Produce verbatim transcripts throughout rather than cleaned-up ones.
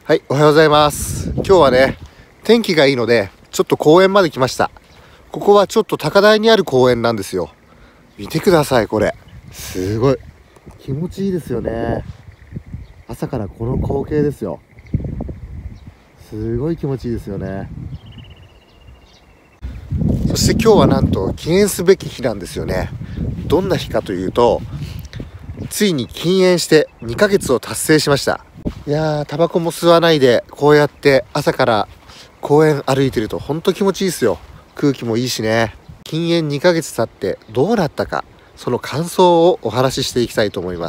はい、おはようございます。今日はね、天気がいいので、ちょっと公園まで来ました。ここはちょっと高台にある公園なんですよ。見てください、これ。すごい。気持ちいいですよね。朝からこの光景ですよ。すごい気持ちいいですよね。そして今日はなんと記念すべき日なんですよね。どんな日かというと、ついに禁煙してにかげつを達成しました。いやー、タバコも吸わないでこうやって朝から公園歩いてるとほんと気持ちいいですよ。空気もいいしね。禁煙にかげつ経ってどうなったか、その感想をお話ししていきたいと思います。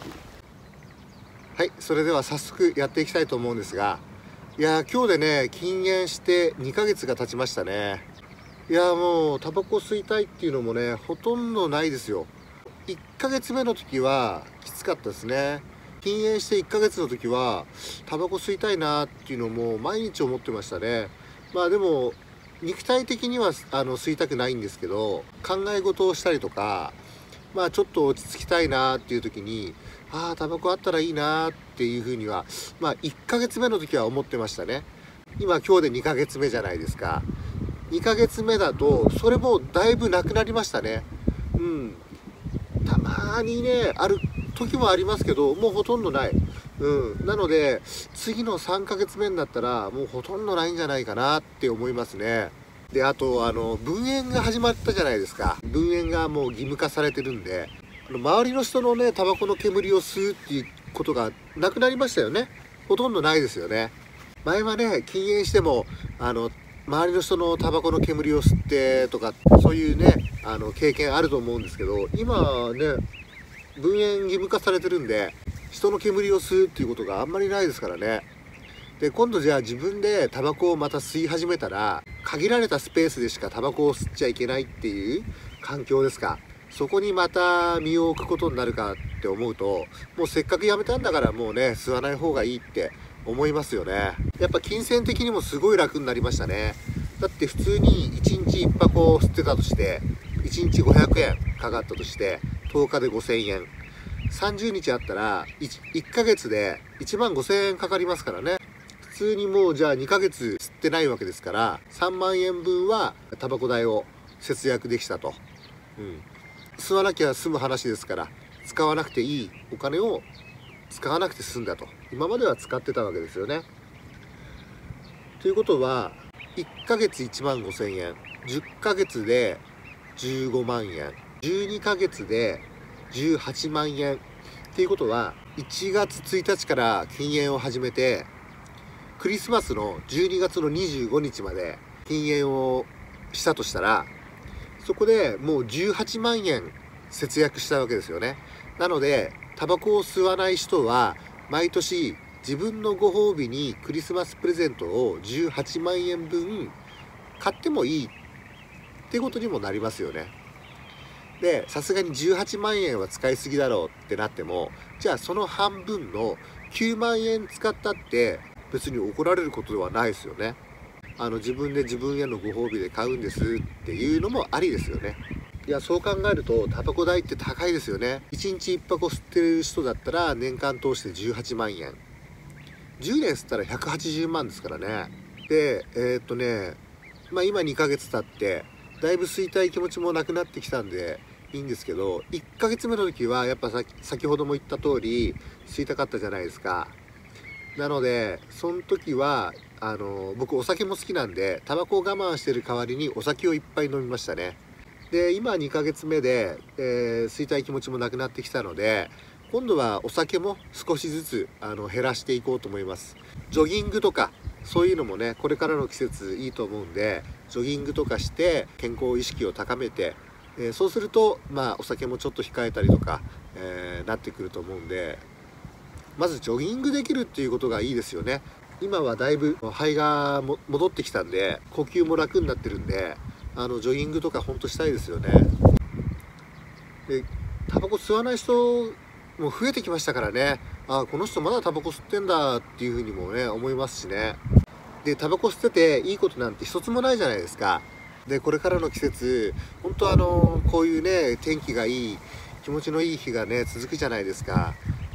はい、それでは早速やっていきたいと思うんですが、いやー、今日でね禁煙してにかげつが経ちましたね。いやー、もうタバコ吸いたいっていうのもねほとんどないですよ。いっかげつめの時はきつかったですね。禁煙していっかげつの時はタバコ吸いたいなっていうのも毎日思ってましたね。まあでも肉体的にはあの吸いたくないんですけど、考え事をしたりとか、まあちょっと落ち着きたいなっていう時に、ああタバコあったらいいなっていうふうには、まあいっかげつめの時は思ってましたね。今今日でにかげつめじゃないですか。にかげつめだとそれもだいぶなくなりましたね。うん、たまーにねある時もありますけど、もうほとんどない。うん、なので次のさんかげつめになったらもうほとんどないんじゃないかなって思いますね。で、あとあの分煙が始まったじゃないですか。分煙がもう義務化されてるんで、あの周りの人のねタバコの煙を吸うっていうことがなくなりましたよね。ほとんどないですよね。前はね禁煙してもあの周りの人のタバコの煙を吸ってとか、そういうねあの経験あると思うんですけど、今はね分煙義務化されてるんで人の煙を吸うっていうことがあんまりないですからね。で、今度じゃあ自分でタバコをまた吸い始めたら限られたスペースでしかタバコを吸っちゃいけないっていう環境ですか。そこにまた身を置くことになるかって思うと、もうせっかくやめたんだからもうね吸わない方がいいって思いますよね。やっぱ金銭的にもすごい楽になりましたね。だって普通にいちにちいち箱吸ってたとして、いちにちごひゃくえんかかったとして、とおかでごせんえん、さんじゅうにちあったら 1, いっかげつでいちまんごせんえんかかりますからね。普通にもうじゃあにかげつ吸ってないわけですから、さんまんえんぶんはタバコ代を節約できたと。うん、吸わなきゃ済む話ですから、使わなくていいお金を使わなくて済んだと。今までは使ってたわけですよね。ということはいっかげついちまんごせんえん、じゅっかげつでじゅうごまんえん、じゅうにかげつでじゅうはちまんえんっていうことは、いちがつついたちから禁煙を始めてクリスマスのじゅうにがつのにじゅうごにちまで禁煙をしたとしたら、そこでもうじゅうはちまんえん節約したわけですよね。なのでタバコを吸わない人は毎年自分のご褒美にクリスマスプレゼントをじゅうはちまんえんぶん買ってもいいってことにもなりますよね。で、さすがにじゅうはちまんえんは使いすぎだろうってなっても、じゃあその半分のきゅうまんえん使ったって別に怒られることではないですよね。あの自分で自分へのご褒美で買うんですっていうのもありですよね。いや、そう考えるとタバコ代って高いですよね。いちにちいち箱吸ってる人だったら年間通してじゅうはちまんえん、じゅうねん吸ったらひゃくはちじゅうまんですからね。で、えー、っとねまあ今にかげつ経ってだいぶ吸いたい気持ちもなくなってきたんでいいんですけど、いっかげつめの時はやっぱさ先ほども言った通り吸いたかったじゃないですか。なのでその時はあの僕お酒も好きなんで、タバコを我慢してる代わりにお酒をいっぱい飲みましたね。で、今にかげつめで、えー、吸いたい気持ちもなくなってきたので、今度はお酒も少しずつあの減らしていこうと思います。ジョギングとかそういうのもねこれからの季節いいと思うんで、ジョギングとかして健康意識を高めて、えー、そうするとまあお酒もちょっと控えたりとか、えー、なってくると思うんで、まずジョギングできるっていうことがいいですよね。今はだいぶ肺がも戻ってきたんで呼吸も楽になってるんで、あのジョギングとかほんとしたいですよね。で、タバコ吸わない人も増えてきましたからね。あ、この人まだタバコ吸ってんだっていうふうにもね思いますしね。で、タバコ吸ってていいことなんて一つもないじゃないですか。で、これからの季節本当あのこういうね天気がいい気持ちのいい日がね続くじゃないですか。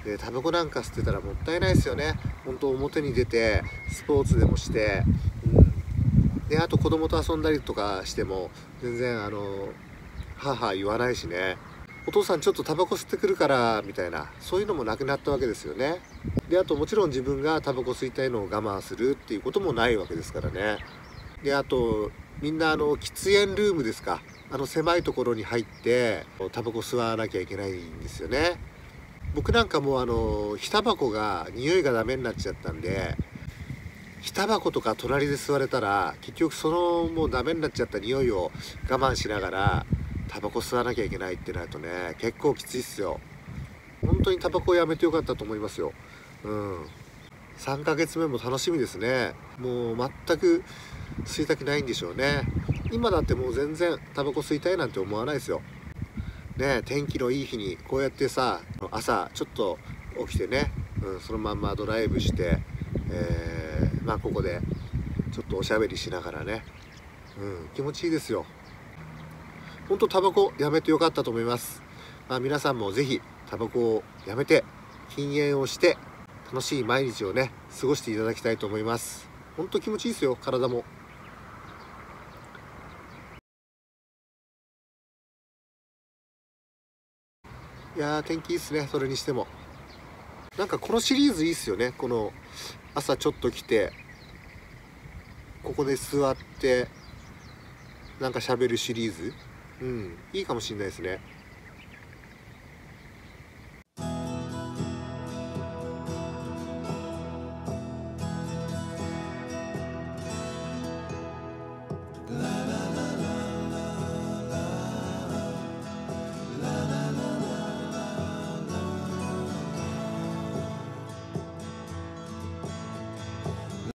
でタバコなんか吸ってたらもったいないですよね。本当表に出てスポーツでもして、うん、であと子供と遊んだりとかしても全然あのはは言わないしね。お父さんちょっとタバコ吸ってくるからみたいな、そういうのもなくなったわけですよね。であともちろん自分がタバコ吸いたいのを我慢するっていうこともないわけですからね。であとみんなあの喫煙ルームですか、あの狭いところに入ってタバコ吸わなきゃいけないんですよね。僕なんかもうあの火タバコが匂いがダメになっちゃったんで、火タバコとか隣で吸われたら結局そのもうダメになっちゃった匂いを我慢しながらタバコ吸わなきゃいけないってなるとね、結構きついっすよ。本当にタバコをやめてよかったと思いますよ。うんさんかげつめも楽しみですね。もう全く吸いたくないんでしょうね。今だってもう全然タバコ吸いたいなんて思わないですよね。天気のいい日にこうやってさ、朝ちょっと起きてね、うん、そのまんまドライブして、えー、まあここでちょっとおしゃべりしながらね、うん、気持ちいいですよ。ほんとタバコやめてよかったと思います。まあ、皆さんもぜひタバコをやめて禁煙をして楽しい毎日をね過ごしていただきたいと思います。ほんと気持ちいいですよ、体も。いやー天気いいっすね。それにしてもなんかこのシリーズいいっすよね。この朝ちょっと来てここで座ってなんか喋るシリーズ、うんいいかもしれないですね。